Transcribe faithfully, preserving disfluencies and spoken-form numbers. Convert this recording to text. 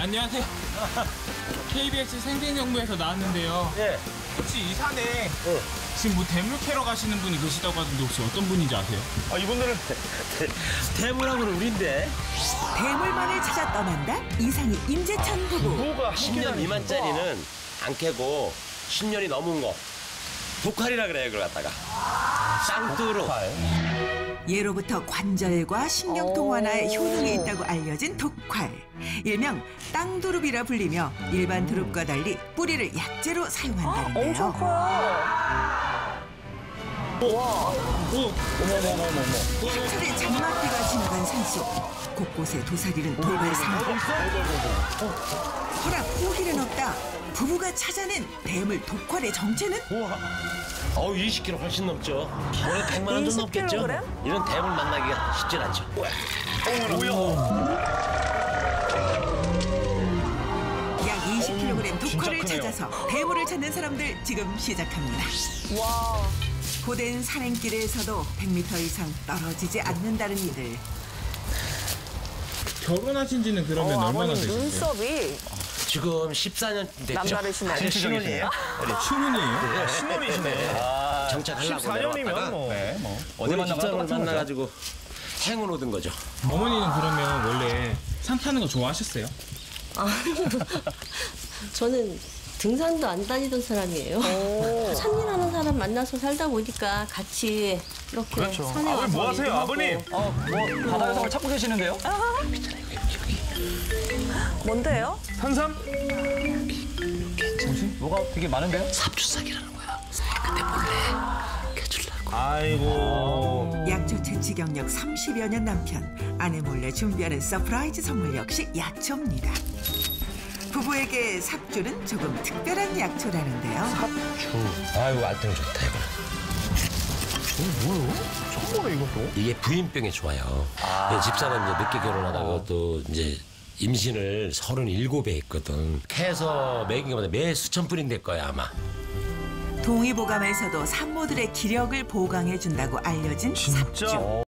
안녕하세요. 케이비에스 생생정보에서 나왔는데요. 예. 혹시 이 산에 네. 지금 뭐 대물 캐러 가시는 분이 계시다고 하던데 혹시 어떤 분인지 아세요? 아, 이분들은 대물하고는 우린데. 대물만을 찾아 떠난다 이상희 임재천 부부. 뭐가 십 년 미만짜리는 안 캐고 십 년이 넘은 거 독활이라 그래요. 그걸 갖다가 쌍뚜로. 예로부터 관절과 신경통 완화에 효능이 있다고 알려진 독활. 일명 땅두릅이라 불리며 일반 두릅과 달리 뿌리를 약재로 사용한다는데요. 엄청 커요. 와. 사철의 장막비가 지나간 산속. 곳곳에 도사리는 돌발상. 허락 포기는 없다. 부부가 찾아낸 대물 독활의 정체는? 어우 이십 킬로그램 훨씬 넘죠. 오늘 백만 원 좀 넘겠죠? 킬로그램? 이런 대물 만나기가 쉽진 않죠. 약 이십 킬로그램 독활을 찾아서 대물을 찾는 사람들 지금 시작합니다. 와. 고된 산행길에서도 백 미터 이상 떨어지지 않는다는 이들. 결혼하신 지는 그러면 어, 얼마나 아버님 되셨어요? 눈썹이 지금 십사 년 됐죠. 남다르시네. 신혼이에요? 신혼이에요? 신혼이시네. 정착하려고 십사 년이면 내려왔다가 뭐. 네, 뭐. 어디 우리 만나가지고 집사람을 만나가지고 행운 얻은 거죠. 어머니는 그러면 원래 산 타는 거 좋아하셨어요? 저는 등산도 안 다니던 사람이에요. 산일하는 사람 만나서 살다 보니까 같이 이렇게 그렇죠. 산에 와서 아버님 뭐 하세요, 일도 아버님? 하고. 어, 뭐 바다에서 뭘 찾고 계시는데요? 뭔데요? 산삼? 뭐지? 뭐가 되게 많은데요? 삽주싹이라는 거야. 근데 몰래 캐주려고. 아이고. 약초 채취 경력 삼십여 년 남편. 아내 몰래 준비하는 서프라이즈 선물 역시 약초입니다. 부부에게 삽주는 조금 특별한 약초라는데요. 아이고 알뜰 좋다 이거. 처음 보네, 이것도. 이게 부인병에 좋아요. 아. 집사람 이제 늦게 결혼하다가 또 이제 임신을 서른일곱에 했거든. 캐서 먹인 것보다 매 수천 뿌린 될 거야 아마. 동의보감에서도 산모들의 기력을 보강해준다고 알려진 삽주.